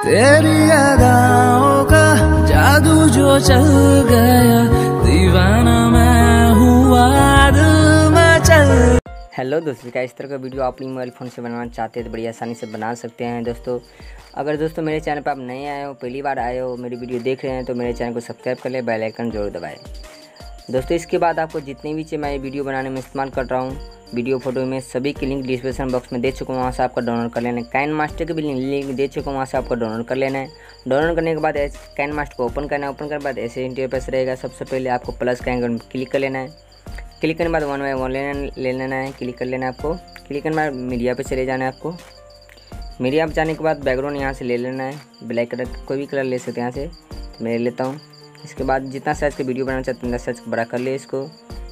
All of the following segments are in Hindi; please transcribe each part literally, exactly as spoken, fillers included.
तेरी अदाओं का जादू जो चल गया, दीवाना मैं हुआ, दिल में चल। हेलो दोस्तों, क्या इस तरह का वीडियो आप अपनी मोबाइल फ़ोन से बनाना चाहते हैं तो बड़ी आसानी से बना सकते हैं दोस्तों। अगर दोस्तों मेरे चैनल पर आप नए आए हो, पहली बार आए हो, मेरी वीडियो देख रहे हैं तो मेरे चैनल को सब्सक्राइब कर ले, बेल आइकन जरूर दबाएं दोस्तों। इसके बाद आपको जितनी भी चीज़ मैं वीडियो बनाने में इस्तेमाल कर रहा हूँ, वीडियो फोटो में, सभी की लिंक डिस्क्रिप्शन बॉक्स में दे चुका हूँ, वहाँ से आपका डाउनलोड कर लेना है। काइनमास्टर की भी लिंक दे चुका हूँ, वहाँ से आपको डाउनलोड कर लेना है। डाउनलोड करने के बाद काइनमास्टर को ओपन करना है। ओपन करने के बाद ऐसे इंटरफेस रहेगा। सबसे पहले आपको प्लस का आइकन क्लिक कर लेना है। क्लिक करने के बाद वन बाई वन ले लेना है, क्लिक कर लेना है आपको। क्लिक करने के बाद मीडिया पे चले जाना है आपको। मीडिया पे जाने के बाद बैकग्राउंड यहाँ से ले लेना है, ब्लैक कलर कोई भी कलर ले सकते हैं यहाँ से, तो मैं ले लेता हूँ। इसके बाद जितना साइज़ का वीडियो बनाना चाहते हैं साइज़ बड़ा कर ले इसको।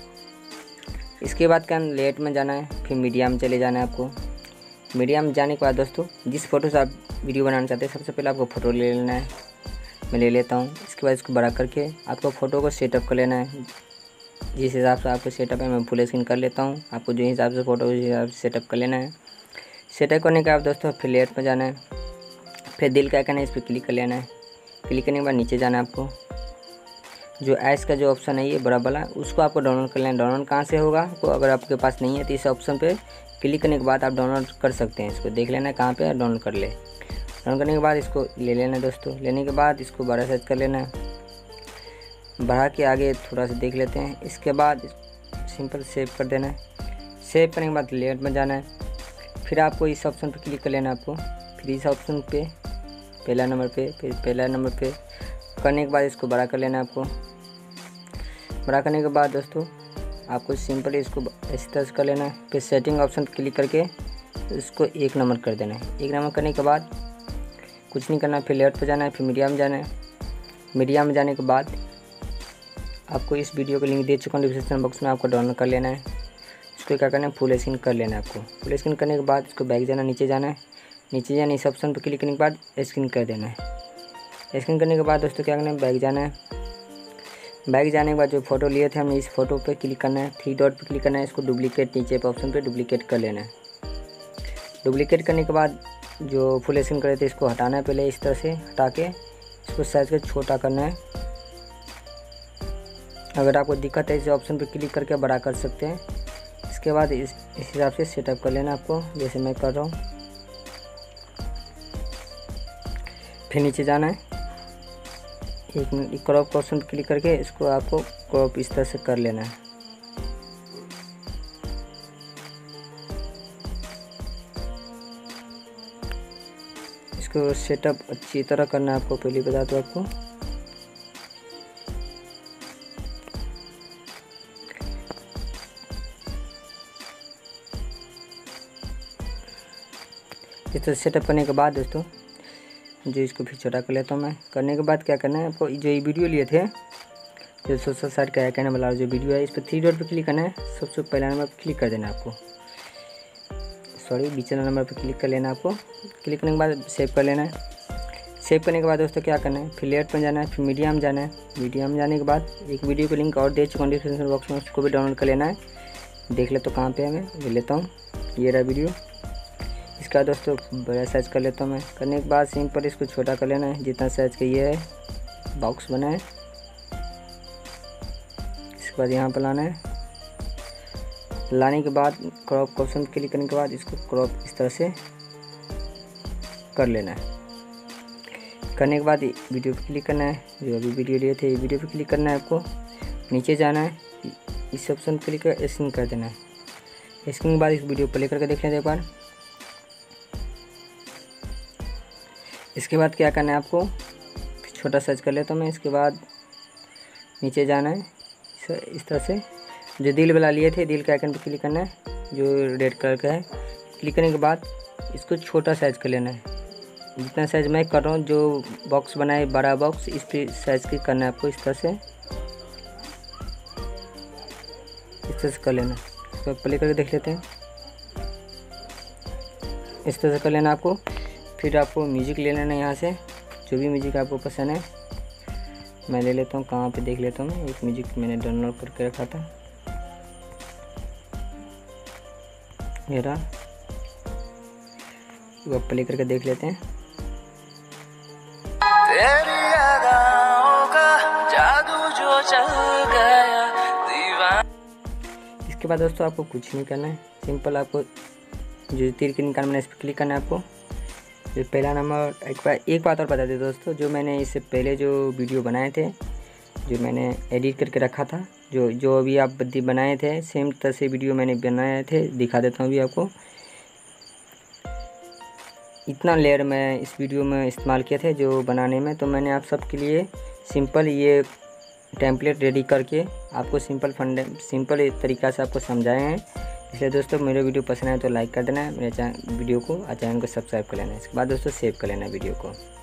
इसके बाद क्या लेट में जाना है, फिर मीडिया में चले जाना है आपको। मीडिया में जाने के बाद दोस्तों जिस फोटो से आप वीडियो बनाना चाहते हैं सबसे पहले आपको फ़ोटो ले लेना है, मैं ले लेता हूँ। इसके बाद इसको बड़ा करके आपको फ़ोटो को सेटअप कर लेना है। जिस हिसाब से आपको सेटअप है मैं फुल स्क्रीन कर लेता हूँ। आपको जो हिसाब से फ़ोटो उस हिसाब से सेटअप कर लेना है। सेटअप करने के बाद दोस्तों फिर लेट में जाना है, फिर दिल का आइकन है इस पर क्लिक कर लेना है। क्लिक करने के बाद नीचे जाना है आपको। जो ऐस का जो ऑप्शन है ये बड़ा वाला, उसको आपको डाउनलोड कर लेना। डाउनलोड कहाँ से होगा आपको, अगर आपके पास नहीं है तो इस ऑप्शन पे क्लिक करने के बाद आप डाउनलोड कर सकते हैं। इसको देख लेना है कहाँ पे डाउनलोड कर ले। डाउनलोड करने के बाद इसको ले लेना है दोस्तों। लेने के बाद इसको बड़ा साइज कर लेना है, बढ़ा के आगे थोड़ा सा देख लेते हैं। इसके बाद सिंपल सेव कर देना है। सेव करने के बाद लेयर में जाना है, फिर आपको इस ऑप्शन पर क्लिक कर लेना है आपको। फिर इस ऑप्शन पे पहला नंबर पे, फिर पहला नंबर पे करने के बाद इसको बड़ा कर लेना है आपको। बड़ा करने के बाद दोस्तों आपको सिंपल इसको इस तरह से कर लेना है। फिर सेटिंग ऑप्शन पर क्लिक करके इसको एक नंबर कर देना है। एक नंबर करने के बाद कुछ नहीं करना है, फिर लेफ्ट पर जाना है, फिर मीडिया में जाना है। मीडिया में जाने के बाद आपको इस वीडियो का लिंक दे चुका हूँ डिस्क्रिप्शन बॉक्स में, आपको डाउनलोड कर लेना है। इसको क्या करना है, फुल स्क्रीन कर लेना है आपको। फुल स्क्रीन करने के बाद इसको बैक जाना, नीचे जाना है। नीचे जाना इस ऑप्शन पर क्लिक करने के बाद स्क्रीन कर देना है। स्क्रीन करने के बाद दोस्तों क्या करना है, बैक जाना है। बैक जाने के बाद जो फोटो लिए थे हमने, इस फोटो पे क्लिक करना है, थ्री डॉट पे क्लिक करना है। इसको डुप्लीकेट नीचे पे ऑप्शन पे डुप्लीकेट कर लेना है। डुप्लीकेट करने के बाद जो फुल स्क्रीन करे थे इसको हटाना है। पहले इस तरह से हटा के इसको साइज का छोटा करना है। अगर आपको दिक्कत है इस ऑप्शन पे क्लिक करके बड़ा कर सकते हैं। इसके बाद इस इस हिसाब से सेटअप कर लेना आपको, जैसे मैं कर रहा हूँ। फिर नीचे जाना है, एक मिनट क्रॉप ऑप्शन पर क्लिक करके इसको आपको क्रॉप इस तरह से कर लेना है। इसको सेटअप अच्छी तरह करना है आपको, पहले बता दूँ आपको। इस तरह सेटअप करने के बाद दोस्तों जो इसको फिर छोटा कर लेता हूँ मैं। करने के बाद क्या करना है आपको, जो ये वीडियो लिए थे जो सोशल साइट का आइकन वाला जो वीडियो है, इस पर थ्री डॉट पे क्लिक करना है। सबसे पहला नंबर पर क्लिक कर देना है आपको, सॉरी बीच वाला नंबर पर क्लिक कर लेना है आपको। क्लिक करने के बाद सेव कर लेना है। सेव करने के बाद दोस्तों क्या करना है, फिर लेयर पर जाना है, फिर मीडिया में जाना है। मीडिया में जाने के बाद एक वीडियो को लिंक और दे चुका हूँ डिस्क्रिप्शन बॉक्स में, उसको भी डाउनलोड कर लेना है। देख ले तो कहाँ पे है, मैं ले लेता हूँ, ये रहा वीडियो। इसका दोस्तों बड़ा साइज कर लेता हूँ मैं। करने के बाद सिंपल इसको छोटा कर लेना है, जितना साइज का ये है बॉक्स बना है। इसके बाद यहाँ पर लाना है। लाने के बाद क्रॉप ऑप्शन क्लिक करने के बाद इसको क्रॉप इस तरह से कर लेना है। करने के बाद वीडियो पे क्लिक करना है, जो अभी वीडियो लिए थे वीडियो पे क्लिक करना है आपको। नीचे जाना है, इस ऑप्शन पर क्लिक कर स्क्रीन कर देना है। स्क्रीन के बाद इस वीडियो प्ले करके देख लेते एक बार। इसके बाद क्या करना है आपको, छोटा साइज कर लेता हूँ मैं। इसके बाद नीचे जाना है इस तरह से, जो दिल वाला लिए थे दिल के आइकन पर क्लिक करना है, जो रेड कलर का है। क्लिक करने के बाद इसको छोटा साइज कर लेना है, जितना साइज मैं कर रहा हूँ। जो बॉक्स बना है बड़ा बॉक्स, इस पर साइज की करना है आपको, इस तरह से इस तरह से कर लेना। इसको प्ले करके देख लेते हैं, इस तरह से कर लेना आपको। फिर आपको म्यूजिक ले लेना है यहाँ से, जो भी म्यूजिक आपको पसंद है मैं ले लेता हूँ। कहाँ पे देख लेता हूँ, एक म्यूजिक मैंने डाउनलोड करके रखा था, ये रहा। प्ले करके देख लेते हैं। तेरी अदाओं का जादू जो चल गया दीवाना। इसके बाद दोस्तों आपको कुछ नहीं करना है, सिंपल आपको जो तीर के निकाल मैंने इस पर क्लिक करना है। आपको जो पहला नंबर, एक बार एक बात और बता दें दोस्तों, जो मैंने इससे पहले जो वीडियो बनाए थे, जो मैंने एडिट करके रखा था, जो जो अभी आप बद्दी बनाए थे सेम तरह से वीडियो मैंने बनाए थे, दिखा देता हूँ अभी आपको। इतना लेयर मैं इस वीडियो में इस्तेमाल किए थे जो बनाने में, तो मैंने आप सबके लिए सिंपल ये टेम्पलेट रेडी करके आपको सिंपल फंडे सिंपल तरीक़ा से आपको समझाए हैं। इसलिए दोस्तों मेरे वीडियो पसंद आए तो लाइक कर देना है, मेरे चैनल वीडियो को और चैनल को सब्सक्राइब कर लेना है। इसके बाद दोस्तों सेव कर लेना वीडियो को।